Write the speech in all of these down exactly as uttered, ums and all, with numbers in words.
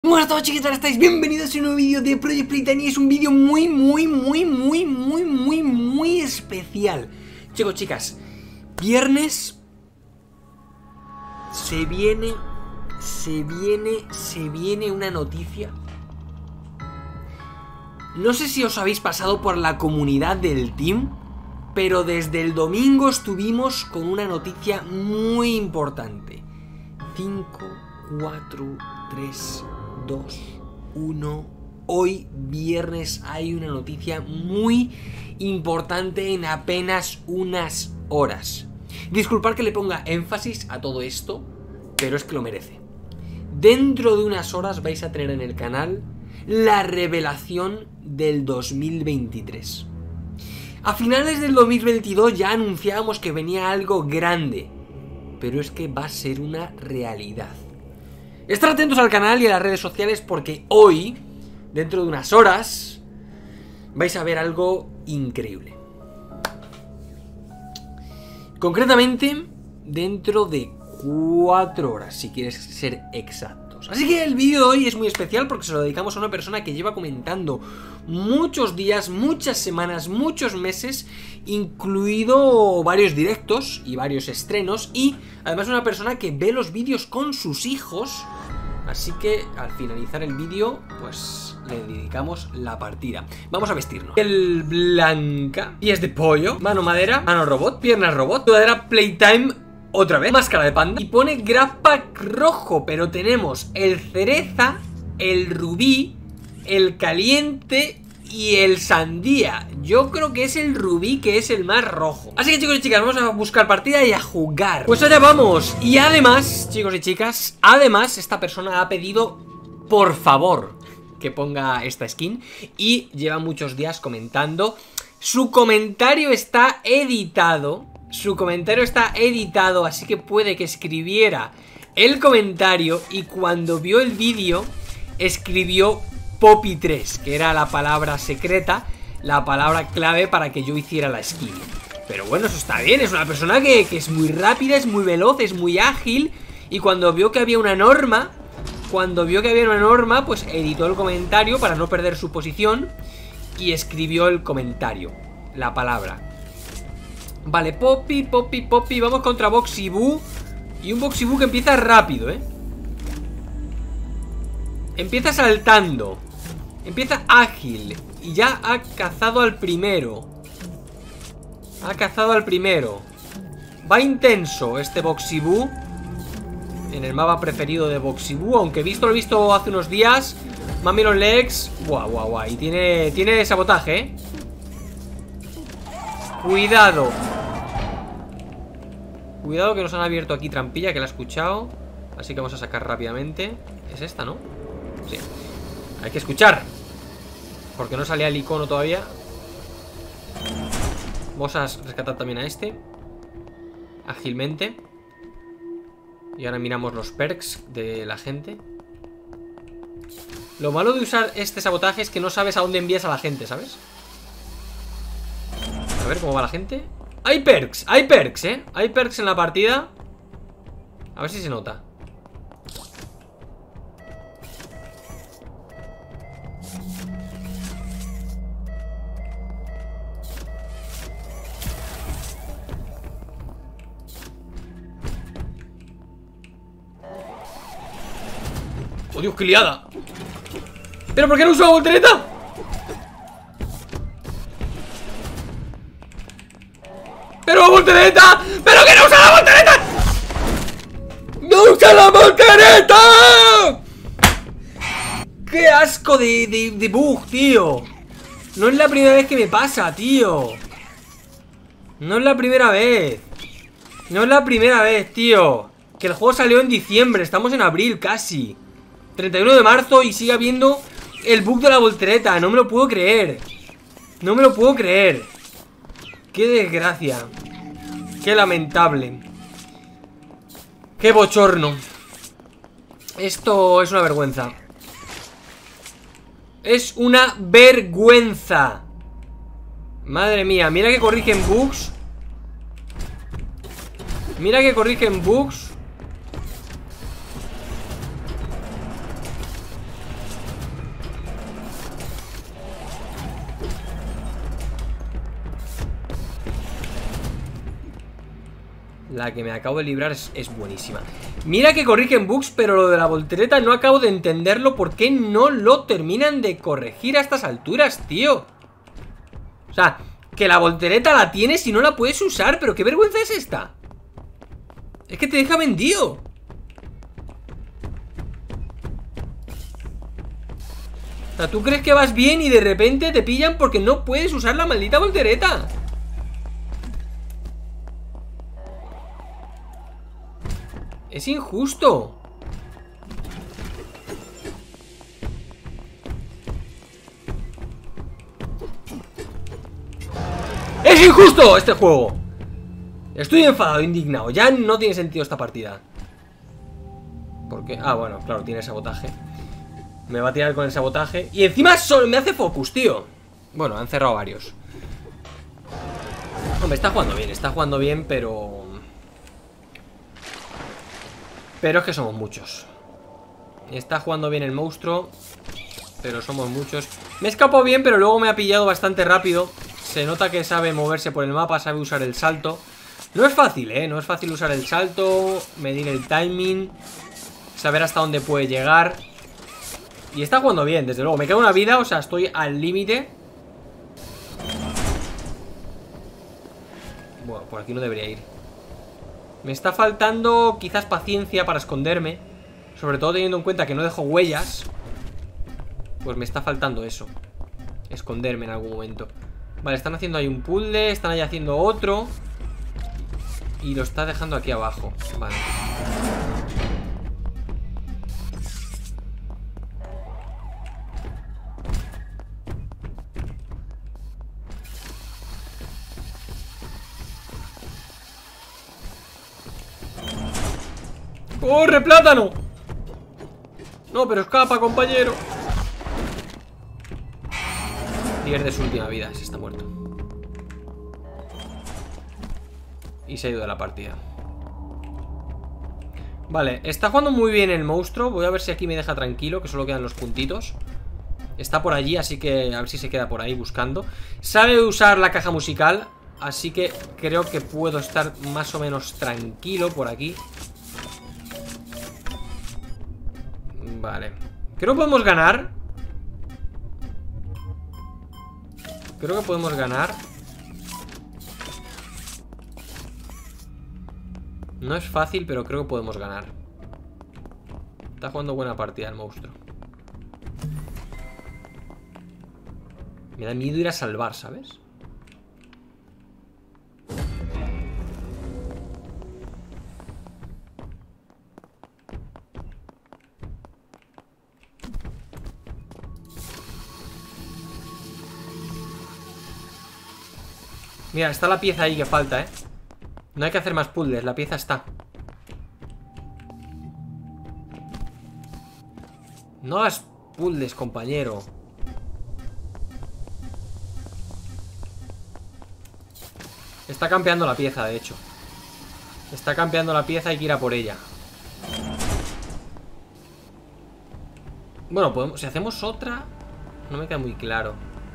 Buenas a todos, chiquitos, ¿cómo estáis? Bienvenidos a un nuevo vídeo de Project Playtime. Y es un vídeo muy, muy, muy, muy, muy, muy, muy especial. Chicos, chicas, viernes se viene, se viene, se viene una noticia. No sé si os habéis pasado por la comunidad del team, pero desde el domingo estuvimos con una noticia muy importante. cinco, cuatro, tres, dos, uno. Hoy viernes hay una noticia muy importante en apenas unas horas. Disculpad que le ponga énfasis a todo esto, pero es que lo merece. Dentro de unas horas vais a tener en el canal la revelación del dos mil veintitrés. A finales del dos mil veintidós ya anunciábamos que venía algo grande, pero es que va a ser una realidad. Estar atentos al canal y a las redes sociales porque hoy, dentro de unas horas, vais a ver algo increíble. Concretamente, dentro de cuatro horas, si quieres ser exactos. Así que el vídeo de hoy es muy especial porque se lo dedicamos a una persona que lleva comentando muchos días, muchas semanas, muchos meses, incluido varios directos y varios estrenos, y además una persona que ve los vídeos con sus hijos. Así que al finalizar el vídeo, pues le dedicamos la partida. Vamos a vestirnos. El blanca, pies de pollo, mano madera, mano robot, piernas robot, sudadera Playtime otra vez, máscara de panda, y pone Grappack rojo, pero tenemos el cereza, el rubí, el caliente y el sandía. Yo creo que es el rubí que es el más rojo. Así que, chicos y chicas, vamos a buscar partida y a jugar. Pues allá vamos. Y además, chicos y chicas, además esta persona ha pedido, por favor, que ponga esta skin, y lleva muchos días comentando. Su comentario está editado. Su comentario está editado, así que puede que escribiera el comentario y cuando vio el vídeo escribió Poppy tres, que era la palabra secreta, la palabra clave para que yo hiciera la skin. Pero bueno, eso está bien, es una persona que, que es muy rápida, es muy veloz, es muy ágil, y cuando vio que había una norma, cuando vio que había una norma, pues editó el comentario para no perder su posición y escribió el comentario, la palabra. Vale, Poppy, Poppy, Poppy. Vamos contra Boxy Boo. Y un Boxy Boo que empieza rápido, ¿eh? Empieza saltando. Empieza ágil. Y ya ha cazado al primero. Ha cazado al primero. Va intenso este Boxy Boo. En el mapa preferido de Boxy Boo. Aunque visto lo he visto hace unos días. Mami los legs. Guau, guau, guau. Y tiene, tiene sabotaje, ¿eh? Cuidado. Cuidado que nos han abierto aquí trampilla, que la he escuchado. Así que vamos a sacar rápidamente. Es esta, ¿no? Sí. Hay que escuchar, porque no salía el icono todavía. Vamos a rescatar también a este ágilmente. Y ahora miramos los perks de la gente. Lo malo de usar este sabotaje es que no sabes a dónde envías a la gente, ¿sabes? A ver cómo va la gente. Hay perks, hay perks, eh Hay perks en la partida. A ver si se nota. ¡Oh, Dios, qué liada! ¿Pero por qué no uso la voltereta? ¡Pero la voltereta! ¡Pero que no usa la voltereta! ¡No usa la voltereta! ¡Qué asco de, de, de bug, tío! No es la primera vez que me pasa, tío. No es la primera vez. No es la primera vez, tío. Que el juego salió en diciembre. Estamos en abril casi. treinta y uno de marzo y sigue habiendo el bug de la voltereta. No me lo puedo creer. No me lo puedo creer. Qué desgracia. Qué lamentable. Qué bochorno. Esto es una vergüenza. Es una vergüenza. Madre mía, mira que corrigen bugs. Mira que corrigen bugs. La que me acabo de librar es, es buenísima. Mira que corrigen bugs, pero lo de la voltereta no acabo de entenderlo. ¿Por qué no lo terminan de corregir a estas alturas, tío? O sea, que la voltereta la tienes y no la puedes usar. Pero qué vergüenza es esta. Es que te deja vendido. O sea, tú crees que vas bien y de repente te pillan porque no puedes usar la maldita voltereta. Es injusto. ¡Es injusto este juego! Estoy enfadado, indignado. Ya no tiene sentido esta partida. ¿Por qué? Ah, bueno, claro, tiene sabotaje. Me va a tirar con el sabotaje. Y encima solo me hace focus, tío. Bueno, han cerrado varios. Hombre, está jugando bien, está jugando bien, pero... Pero es que somos muchos. Está jugando bien el monstruo, pero somos muchos. Me he escapado bien, pero luego me ha pillado bastante rápido. Se nota que sabe moverse por el mapa, sabe usar el salto. No es fácil, ¿eh? No es fácil usar el salto, medir el timing, saber hasta dónde puede llegar. Y está jugando bien, desde luego. Me queda una vida, o sea, estoy al límite. Bueno, por aquí no debería ir. Me está faltando quizás paciencia para esconderme. Sobre todo teniendo en cuenta que no dejo huellas. Pues me está faltando eso. Esconderme en algún momento. Vale, están haciendo ahí un puzzle. Están ahí haciendo otro. Y lo está dejando aquí abajo. Vale. ¡Corre, plátano! No, pero escapa, compañero. Pierde su última vida, se está muerto. Y se ha ido de la partida. Vale, está jugando muy bien el monstruo. Voy a ver si aquí me deja tranquilo, que solo quedan los puntitos. Está por allí, así que a ver si se queda por ahí buscando. Sabe usar la caja musical, así que creo que puedo estar más o menos tranquilo por aquí. Vale. Creo que podemos ganar. Creo que podemos ganar. No es fácil, pero creo que podemos ganar. Está jugando buena partida el monstruo. Me da miedo ir a salvar, ¿sabes? Mira, está la pieza ahí que falta, ¿eh? No hay que hacer más puzzles, la pieza está. No hagas puzzles, compañero. Está campeando la pieza, de hecho. Está campeando la pieza, hay que ir a por ella. Bueno, podemos, si hacemos otra... No me queda muy claro.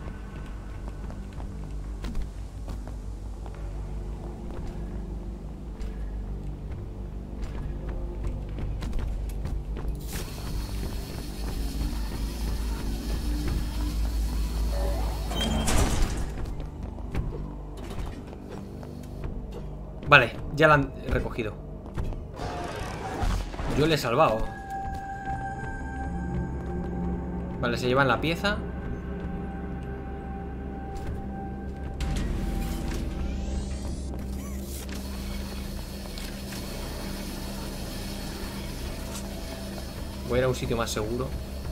Vale, ya la han recogido. Yo le he salvado. Vale, se llevan la pieza. Voy a ir a un sitio más seguro.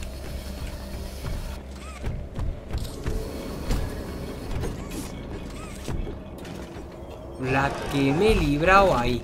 La que me he librado ahí.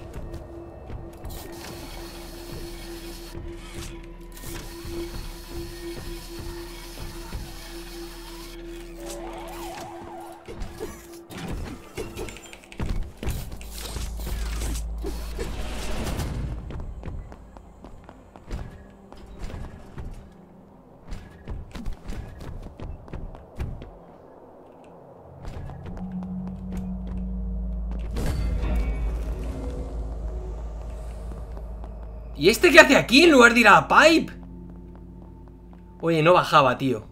¿Y este qué hace aquí en lugar de ir a la pipe? Oye, no bajaba, tío.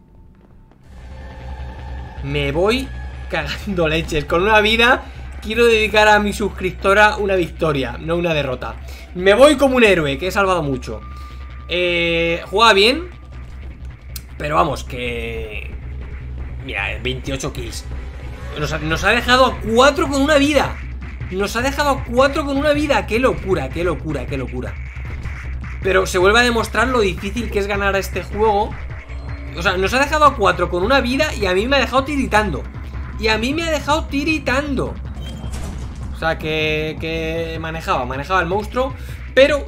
Me voy cagando leches. Con una vida quiero dedicar a mi suscriptora una victoria, no una derrota. Me voy como un héroe, que he salvado mucho. Eh, juega bien, pero vamos, que... Mira, veintiocho kills. Nos ha, nos ha dejado a cuatro con una vida. Nos ha dejado a cuatro con una vida. Qué locura, qué locura, qué locura. Pero se vuelve a demostrar lo difícil que es ganar a este juego. O sea, nos ha dejado a cuatro con una vida y a mí me ha dejado tiritando. Y a mí me ha dejado tiritando. O sea, que, que manejaba, manejaba el monstruo. Pero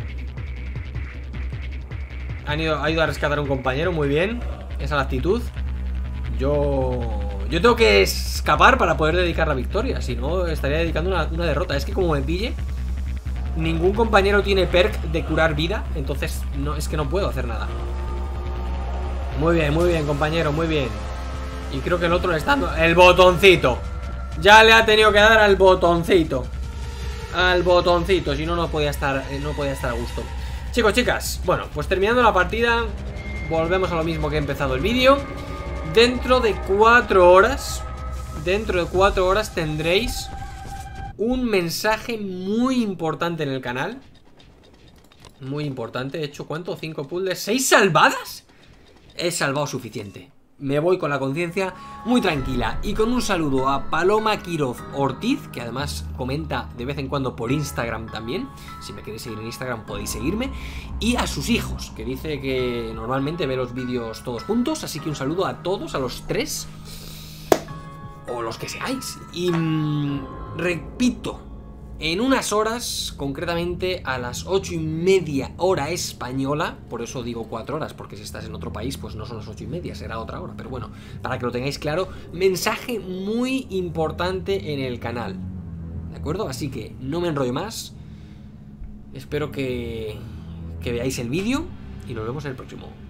han ido, ha ido a rescatar a un compañero, muy bien. Esa es la actitud. Yo... Yo tengo que escapar para poder dedicar la victoria. Si no, estaría dedicando una, una derrota. Es que como me pille, ningún compañero tiene perk de curar vida. Entonces, no, es que no puedo hacer nada. Muy bien, muy bien, compañero, muy bien. Y creo que el otro le está dando el botoncito. Ya le ha tenido que dar al botoncito. Al botoncito, si no, no podía estar, no podía estar a gusto. Chicos, chicas, bueno, pues terminando la partida, volvemos a lo mismo que he empezado el vídeo. Dentro de cuatro horas, dentro de cuatro horas tendréis un mensaje muy importante en el canal. Muy importante. He hecho, ¿cuánto? Cinco puzzles. ¿Seis salvadas? He salvado suficiente. Me voy con la conciencia muy tranquila. Y con un saludo a Paloma Quiroz Ortiz, que además comenta de vez en cuando por Instagram también. Si me queréis seguir en Instagram podéis seguirme. Y a sus hijos, que dice que normalmente ve los vídeos todos juntos. Así que un saludo a todos, a los tres, o los que seáis. Y mmm, repito, en unas horas, concretamente a las ocho y media hora española. Por eso digo cuatro horas, porque si estás en otro país pues no son las ocho y media, será otra hora. Pero bueno, para que lo tengáis claro, mensaje muy importante en el canal, ¿de acuerdo? Así que no me enrollo más. Espero que, que veáis el vídeo y nos vemos en el próximo.